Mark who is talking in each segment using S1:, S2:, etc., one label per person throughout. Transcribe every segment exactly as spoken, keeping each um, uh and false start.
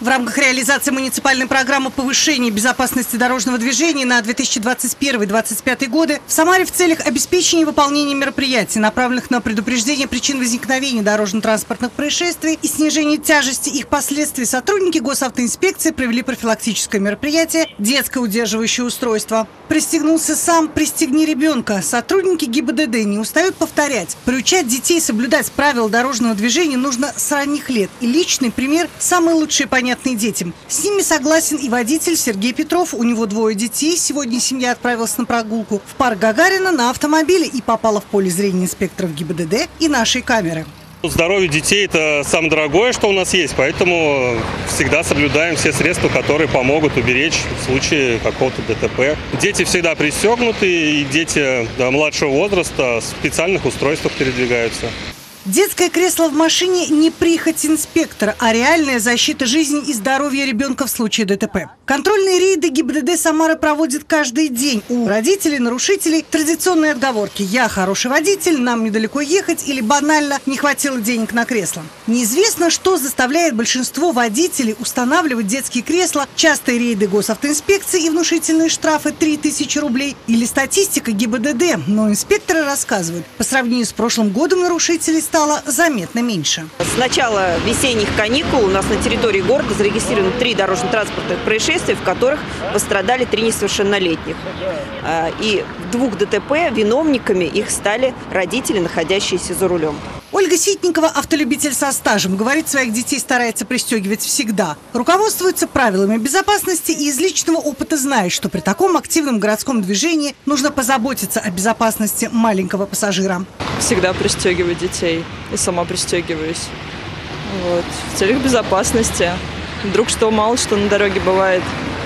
S1: В рамках реализации муниципальной программы повышения безопасности дорожного движения на две тысячи двадцать первый — две тысячи двадцать пятый годы в Самаре в целях обеспечения выполнения мероприятий, направленных на предупреждение причин возникновения дорожно-транспортных происшествий и снижение тяжести их последствий, сотрудники госавтоинспекции провели профилактическое мероприятие «Детское удерживающее устройство». Пристегнулся сам, пристегни ребенка. Сотрудники ГИБДД не устают повторять. Приучать детей соблюдать правила дорожного движения нужно с ранних лет. И личный пример – самый лучший, понятный детям. С ними согласен и водитель Сергей Петров. У него двое детей. Сегодня семья отправилась на прогулку в парк Гагарина на автомобиле и попала в поле зрения инспекторов ГИБДД и нашей камеры.
S2: Здоровье детей – это самое дорогое, что у нас есть, поэтому всегда соблюдаем все средства, которые помогут уберечь в случае какого-то ДТП. Дети всегда пристегнуты, и дети до младшего возраста в специальных устройствах передвигаются.
S1: Детское кресло в машине не прихоть инспектора, а реальная защита жизни и здоровья ребенка в случае ДТП. Контрольные рейды ГИБДД Самары проводит каждый день. У родителей, нарушителей традиционные отговорки: «Я хороший водитель, нам недалеко ехать» или банально «не хватило денег на кресло». Неизвестно, что заставляет большинство водителей устанавливать детские кресла, частые рейды госавтоинспекции и внушительные штрафы три тысячи рублей или статистика ГИБДД. Но инспекторы рассказывают, по сравнению с прошлым годом нарушителей стало заметно меньше.
S3: С начала весенних каникул у нас на территории города зарегистрировано три дорожно-транспортных происшествия, в которых пострадали три несовершеннолетних. И в двух ДТП виновниками их стали родители, находящиеся за рулем.
S1: Ольга Ситникова, автолюбитель со стажем, говорит, своих детей старается пристегивать всегда. Руководствуется правилами безопасности и из личного опыта знает, что при таком активном городском движении нужно позаботиться о безопасности маленького пассажира.
S4: Всегда пристегиваю детей и сама пристегиваюсь. Вот. В целях безопасности. Вдруг что, мало что на дороге бывает.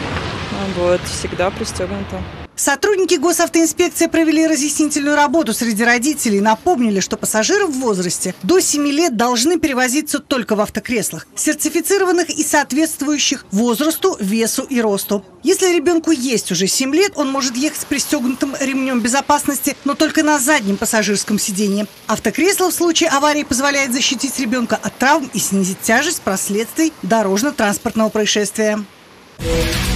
S4: Вот. Всегда пристегнута.
S1: Сотрудники госавтоинспекции провели разъяснительную работу среди родителей. Напомнили, что пассажиры в возрасте до семи лет должны перевозиться только в автокреслах, сертифицированных и соответствующих возрасту, весу и росту. Если ребенку есть уже семь лет, он может ехать с пристегнутым ремнем безопасности, но только на заднем пассажирском сиденье. Автокресло в случае аварии позволяет защитить ребенка от травм и снизить тяжесть последствий дорожно-транспортного происшествия.